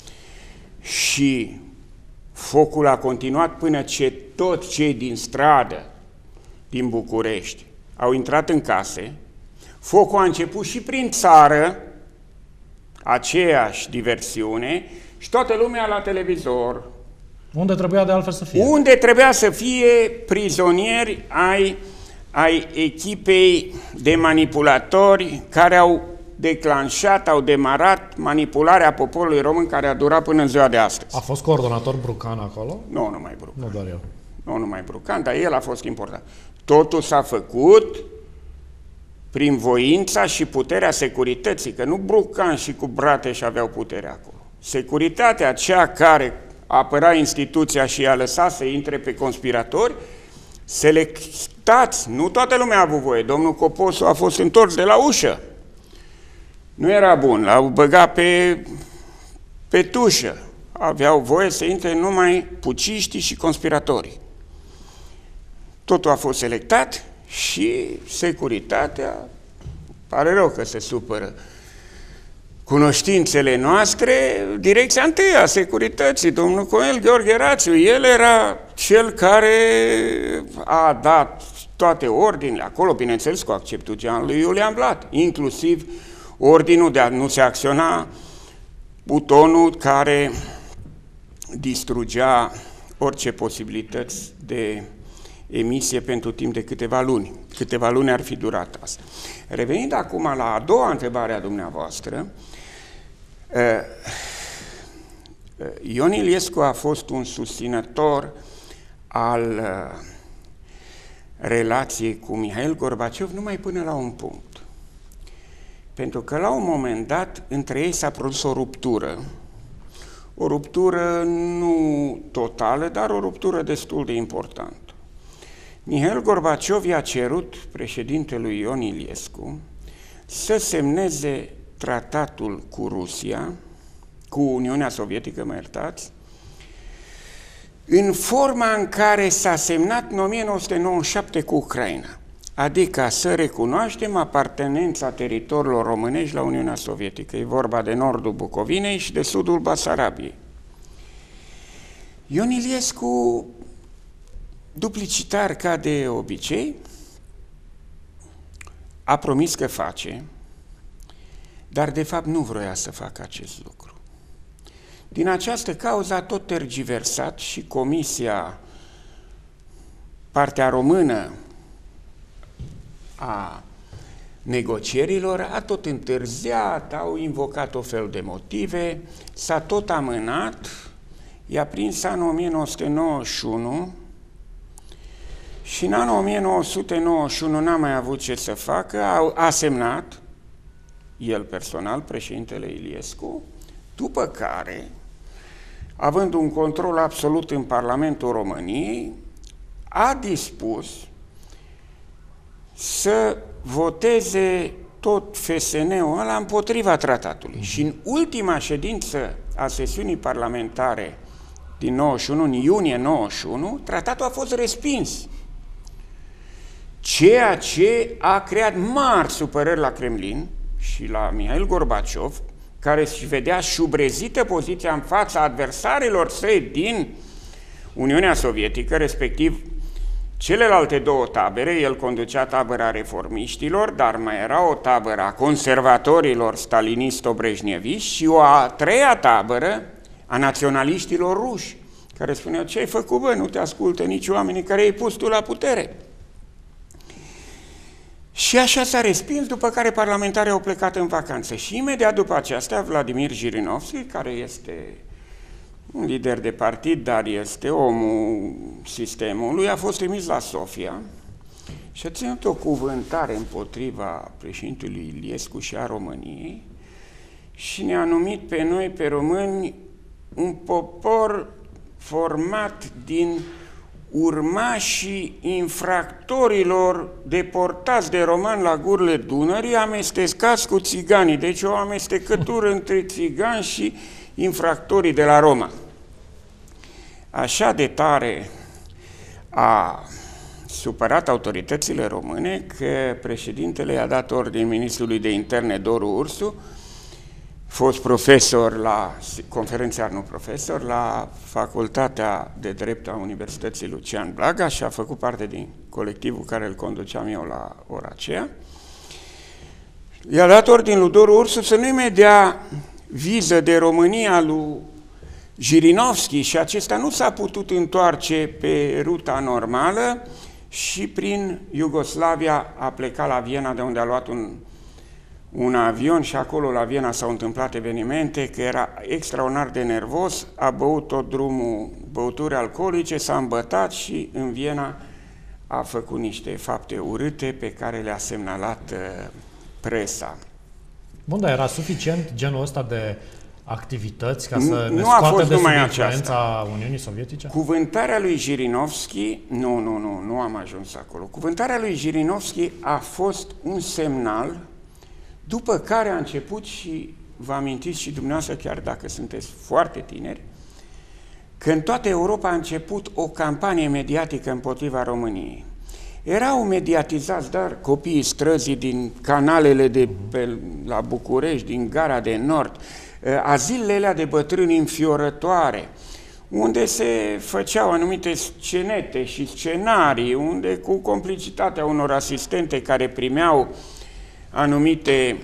și focul a continuat până ce toți cei din stradă, din București, au intrat în case. Focul a început și prin țară, aceeași diversiune, și toată lumea la televizor. Unde trebuia de altfel să fie? Unde trebuia să fie prizonieri ai, ai echipei de manipulatori care au declanșat, au demarat manipularea poporului român care a durat până în ziua de astăzi. A fost coordonator Brucan acolo? Nu, numai Brucan. Nu doar eu. Nu numai Brucan, dar el a fost important. Totul s-a făcut prin voința și puterea securității, că nu Brucan și cu Brateș aveau puterea acolo. Securitatea, cea care apăra instituția și a lăsat să intre pe conspiratori, selectați, nu toată lumea a avut voie. Domnul Coposu a fost întors de la ușă. Nu era bun, l-au băgat pe, pe tușă. Aveau voie să intre numai puciștii și conspiratorii. Totul a fost selectat și securitatea, pare rău că se supără, cunoștințele noastre, direcția întâi a securității, domnul Coel Gheorghe Rațiu, el era cel care a dat toate ordinele acolo, bineînțeles cu acceptul lui Iulian Blat, inclusiv ordinul de a nu se acționa butonul care distrugea orice posibilități de emisie pentru timp de câteva luni. Câteva luni ar fi durat asta. Revenind acum la a doua întrebare a dumneavoastră, Ion Iliescu a fost un susținător al relației cu Mihail Gorbaciov numai până la un punct. Pentru că la un moment dat între ei s-a produs o ruptură. O ruptură nu totală, dar o ruptură destul de importantă. Mihail Gorbaciov i-a cerut președintelui Ion Iliescu să semneze tratatul cu Rusia, cu Uniunea Sovietică, mă iertați, în forma în care s-a semnat în o mie nouă sute nouăzeci și șapte cu Ucraina, adică să recunoaștem apartenența teritoriilor românești la Uniunea Sovietică. E vorba de nordul Bucovinei și de sudul Basarabiei. Ion Iliescu, duplicitar ca de obicei, a promis că face, dar de fapt nu vroia să facă acest lucru. Din această cauză a tot tergiversat și comisia, partea română a negocierilor, a tot întârziat, au invocat o fel de motive, s-a tot amânat, i-a prins anul o mie nouă sute nouăzeci și unu și în anul o mie nouă sute nouăzeci și unu n-a mai avut ce să facă, a, a semnat, el personal, președintele Iliescu, după care, având un control absolut în Parlamentul României, a dispus să voteze tot F S N-ul ăla împotriva tratatului. Și în ultima ședință a sesiunii parlamentare din nouăzeci și unu, în iunie nouăzeci și unu, tratatul a fost respins. Ceea ce a creat mari supărări la Kremlin și la Mihail Gorbaciov, care își vedea șubrezită poziția în fața adversarilor săi din Uniunea Sovietică, respectiv celelalte două tabere. El conducea tabăra reformiștilor, dar mai era o tabără a conservatorilor stalinisto-brejneviști și o a treia tabără a naționaliștilor ruși, care spuneau: ce ai făcut, bă, nu te ascultă nici oamenii care i-ai pus tu la putere. Și așa s-a respins, după care parlamentarii au plecat în vacanță. Și imediat după aceasta, Vladimir Jirinovski, care este un lider de partid, dar este omul sistemului, a fost trimis la Sofia și a ținut o cuvântare împotriva președintelui Iliescu și a României și ne-a numit pe noi, pe români, un popor format din urmașii infractorilor deportați de romani la gurile Dunării, amestecați cu țiganii. Deci o amestecătură între țigani și infractorii de la Roma. Așa de tare a supărat autoritățile române că președintele i-a dat ordin ministrului de interne Doru Ursu, fost profesor la, conferențiar, nu profesor, la Facultatea de Drept a Universității Lucian Blaga și a făcut parte din colectivul care îl conduceam eu la ora aceea. I-a dat ordin lui Doru Ursu să nu-i mai dea viză de România lui Jirinovski și acesta nu s-a putut întoarce pe ruta normală și prin Iugoslavia a plecat la Viena, de unde a luat un un avion și acolo la Viena s-au întâmplat evenimente, că era extraordinar de nervos, a băut tot drumul băuturi alcoolice, s-a îmbătat și în Viena a făcut niște fapte urâte pe care le-a semnalat uh, presa. Bun, dar era suficient genul ăsta de activități ca să nu ne a scoată fost de sub numai influența Uniunii Sovietice? Cuvântarea lui Jirinovski, nu, nu, nu, nu am ajuns acolo. Cuvântarea lui Jirinovski a fost un semnal după care a început, și vă amintiți și dumneavoastră, chiar dacă sunteți foarte tineri, că în toată Europa a început o campanie mediatică împotriva României. Erau mediatizați, dar copiii străzii din canalele de pe, la București, din Gara de Nord, azilele alea de bătrâni înfiorătoare, unde se făceau anumite scenete și scenarii, unde cu complicitatea unor asistente care primeau anumite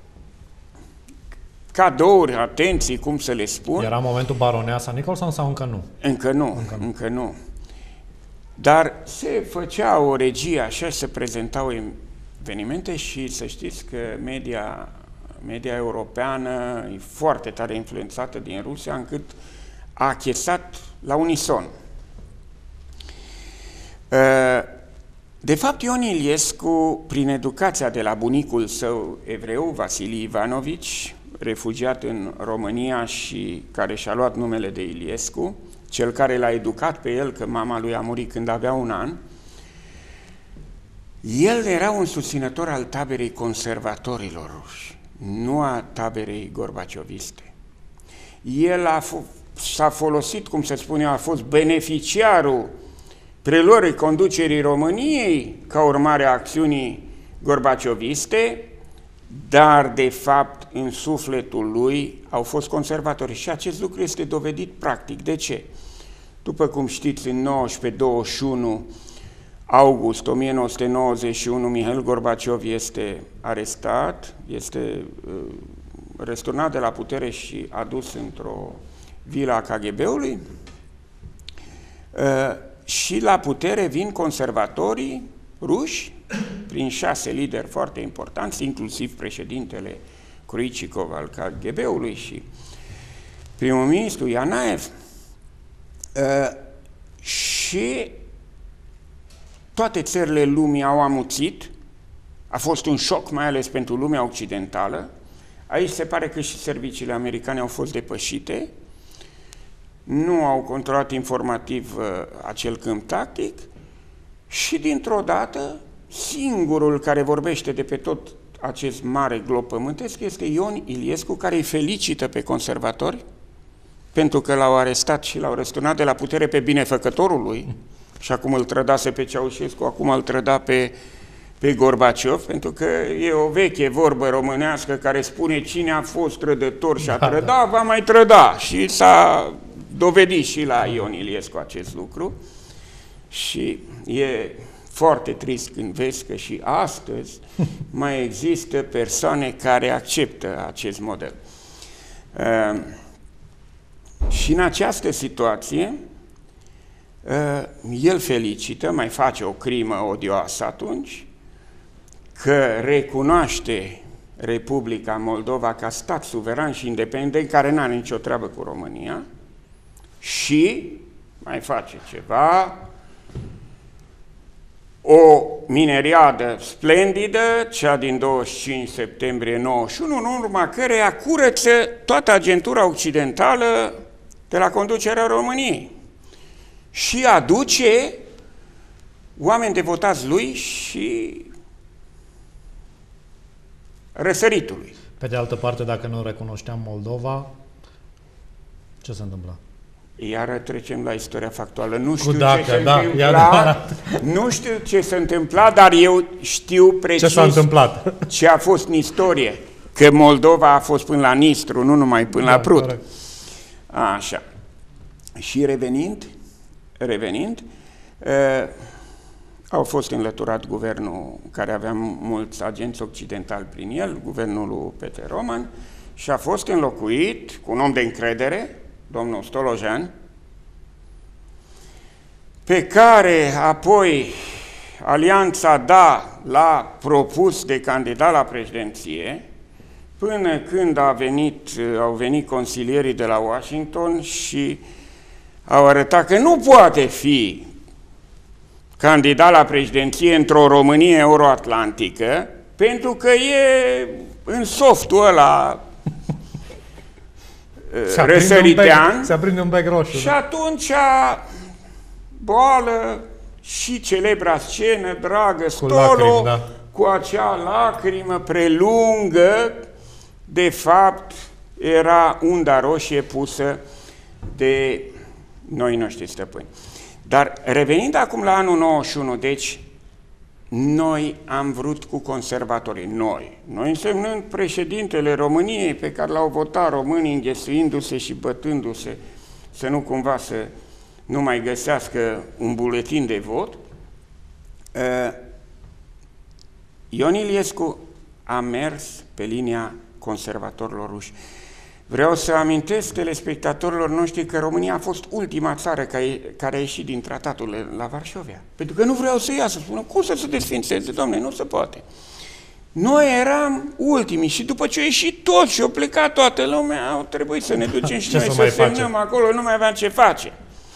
cadouri, atenții, cum să le spun. Era momentul baroneasa Nicholson sau încă nu? Încă nu, încă nu. Încă nu. Dar se făcea o regie așa și se prezentau evenimente și să știți că media, media europeană e foarte tare influențată din Rusia, încât a achesat la unison. De fapt, Ion Iliescu, prin educația de la bunicul său evreu, Vasili Ivanovici, refugiat în România și care și-a luat numele de Iliescu, cel care l-a educat pe el, că mama lui a murit când avea un an, el era un susținător al taberei conservatorilor ruși, nu a taberei gorbacioviste. El a s-a folosit, cum se spune, a fost beneficiarul preluării conducerii României ca urmare a acțiunii gorbacioviste, dar de fapt în sufletul lui au fost conservatori și acest lucru este dovedit practic. De ce? După cum știți, în nouăsprezece douăzeci și unu august o mie nouă sute nouăzeci și unu Mihail Gorbaciov este arestat, este uh, răsturnat de la putere și adus într-o vilă a K G B-ului. Uh, și la putere vin conservatorii ruși, prin șase lideri foarte importanți, inclusiv președintele Kruichikov al K G B-ului și primul ministru Ianaev, uh, și toate țările lumii au amuțit, a fost un șoc, mai ales pentru lumea occidentală. Aici se pare că și serviciile americane au fost depășite, nu au controlat informativ uh, acel câmp tactic și dintr-o dată singurul care vorbește de pe tot acest mare glob pământesc este Ion Iliescu, care îi felicită pe conservatori pentru că l-au arestat și l-au răsturnat de la putere pe binefăcătorul lui și acum îl trădase pe Ceaușescu, acum îl trăda pe pe Gorbaciov, pentru că e o veche vorbă românească care spune cine a fost trădător și a trădat, da, da. va mai trăda. Și s-a dovedit și la Ion Iliescu acest lucru. Și e foarte trist când vezi că și astăzi mai există persoane care acceptă acest model. Uh, și în această situație, uh, el felicită, mai face o crimă odioasă atunci, că recunoaște Republica Moldova ca stat suveran și independent, care nu are nicio treabă cu România, și mai face ceva, o mineriadă splendidă, cea din douăzeci și cinci septembrie nouăzeci și unu, în urma căreia curăță toată agentura occidentală de la conducerea României și aduce oameni devotați lui și răsăritului. Pe de altă parte, dacă nu recunoșteam Moldova, ce se întâmplă? Iar trecem la istoria factuală. Nu știu dacă, ce se da, întâmpla, nu știu ce se întâmpla, dar eu știu precis ce s-a întâmplat. Ce a fost în istorie. Că Moldova a fost până la Nistru, nu numai până da, la Prut. Corect. Așa. Și revenind, revenind, uh, au fost înlăturat guvernul care avea mulți agenți occidentali prin el, guvernul lui Petre Roman, și a fost înlocuit cu un om de încredere, domnul Stolojan, pe care apoi Alianța Da l-a propus de candidat la președinție, până când a venit, au venit consilierii de la Washington și au arătat că nu poate fi candidat la președinție într-o Românie euroatlantică, pentru că e în softul ăla răsăritean. Se aprinde un bec roșu. Și da. atunci boală și celebra scenă, dragă cu Stolo, lacrimi, da. cu acea lacrimă prelungă, de fapt era unda roșie pusă de noi noștri stăpâni. Dar revenind acum la anul nouăzeci și unu, deci noi am vrut cu conservatorii, noi, noi însemnând președintele României pe care l-au votat românii înghesuindu-se și bătându-se, să nu cumva să nu mai găsească un buletin de vot, Ion Iliescu a mers pe linia conservatorilor ruși. Vreau să amintesc telespectatorilor noștri că România a fost ultima țară care a ieșit din tratatul la Varșovia. Pentru că nu vreau să iasă, spună, cum să se desfințeze, domne, nu se poate. Noi eram ultimii și după ce a ieșit tot și a plecat toată lumea, au trebuit să ne ducem și noi să, să semnăm acolo, nu mai aveam ce face.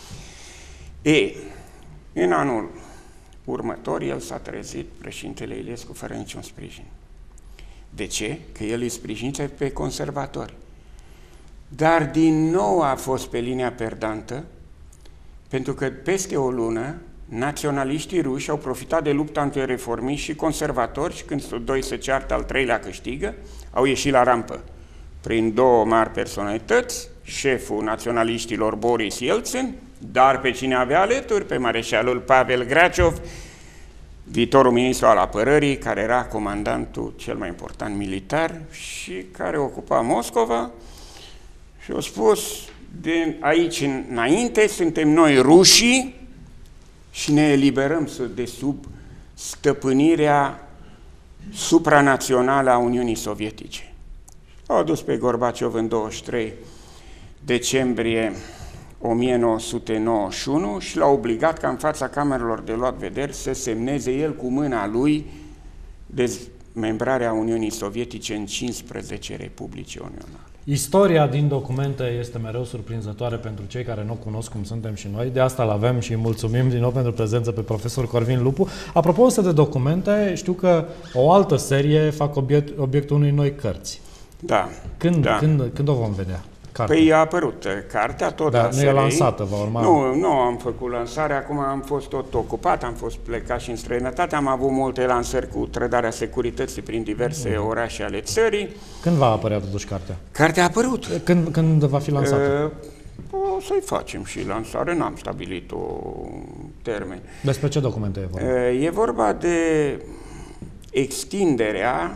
E, în anul următor, el s-a trezit, președintele Iliescu, fără niciun sprijin. De ce? Că el îi sprijinise pe conservatori. Dar din nou a fost pe linia perdantă, pentru că peste o lună naționaliștii ruși au profitat de lupta între reformiști și conservatori și când doi se ceartă, al treilea câștigă, au ieșit la rampă. Prin două mari personalități, șeful naționaliștilor Boris Yeltsin, dar pe cine avea alături, pe mareșalul Pavel Graciov, viitorul ministru al apărării, care era comandantul cel mai important militar și care ocupa Moscova, și au spus, de aici înainte suntem noi rușii și ne eliberăm de sub stăpânirea supranațională a Uniunii Sovietice. Au adus pe Gorbaciov în douăzeci și trei decembrie o mie nouă sute nouăzeci și unu și l-a obligat ca în fața camerelor de luat vederi să semneze el cu mâna lui dezmembrarea Uniunii Sovietice în cincisprezece republici unionale. Istoria din documente este mereu surprinzătoare pentru cei care nu cunosc cum suntem și noi. De asta l-avem și mulțumim din nou pentru prezență pe profesor Corvin Lupu. Apropo de documente, știu că o altă serie fac obiect, obiectul unei noi cărți. Da. Când, da. când, când o vom vedea? Cartea. Păi a apărut cartea, tot da, la nu e lansată, va urma. Nu, nu am făcut lansarea, acum am fost tot ocupat, am fost plecat și în străinătate, am avut multe lansări cu trădarea securității prin diverse mm. orașe ale țării. Când va apărea totuși cartea? Cartea a apărut. Când, când va fi lansată? O să-i facem și lansare, n-am stabilit o termen. Despre ce documente e vorba? E vorba de extinderea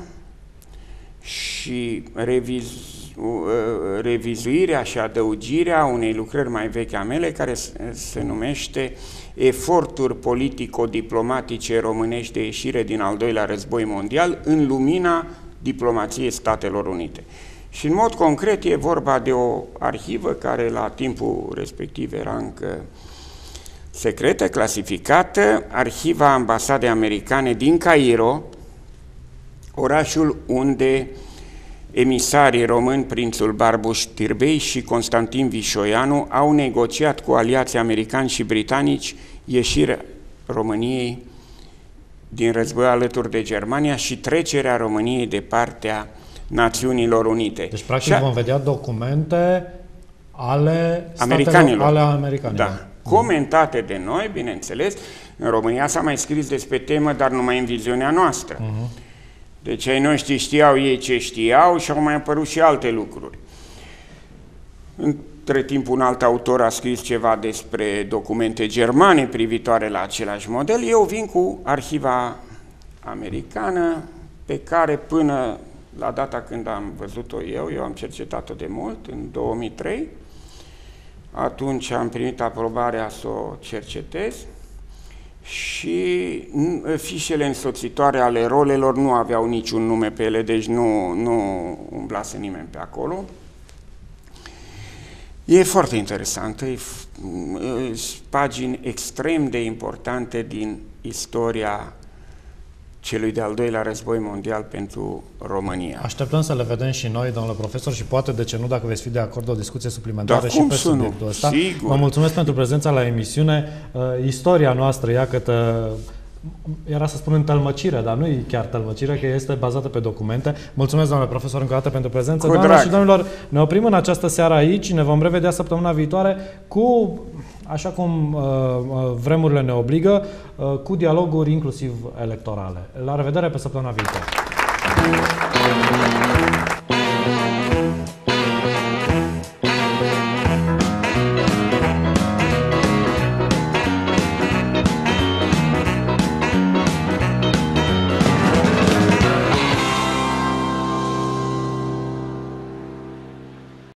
și reviz, revizuirea și adăugirea unei lucrări mai vechi a mele, care se numește Eforturi politico-diplomatice românești de ieșire din al doilea război mondial în lumina diplomației Statelor Unite. Și în mod concret e vorba de o arhivă care la timpul respectiv era încă secretă, clasificată, arhiva Ambasadei Americane din Cairo, orașul unde emisarii români, prințul Barbuș Tirbei și Constantin Vișoianu, au negociat cu aliații americani și britanici ieșirea României din război alături de Germania și trecerea României de partea Națiunilor Unite. Deci, practic, și vom vedea documente ale americanilor. Ale americanilor. Da. Comentate de noi, bineînțeles. În România s-a mai scris despre temă, dar numai în viziunea noastră. Uh-huh. Deci ai noștri știau ei ce știau și au mai apărut și alte lucruri. Între timp, un alt autor a scris ceva despre documente germane privitoare la același model. Eu vin cu arhiva americană, pe care până la data când am văzut-o eu, eu am cercetat-o de mult, în două mii trei, atunci am primit aprobarea să o cercetez și fișele însoțitoare ale rolelor nu aveau niciun nume pe ele, deci nu, nu umblase nimeni pe acolo. E foarte interesantă, e pagini extrem de importante din istoria celui de-al doilea război mondial pentru România. Așteptăm să le vedem și noi, domnule profesor, și poate, de ce nu, dacă veți fi de acord, o discuție suplimentară da, și pe subiectul ăsta. Sigur. Vă mulțumesc pentru prezența la emisiune. Uh, istoria noastră, iată, era să spun în tălmăcire, dar nu e chiar tălmăcire, că este bazată pe documente. Mulțumesc, domnule profesor, încă o dată pentru prezență. Doamnelor și domnilor, ne oprim în această seară aici, ne vom revedea săptămâna viitoare cu, așa cum uh, vremurile ne obligă, uh, cu dialoguri inclusiv electorale. La revedere pe săptămâna viitoare!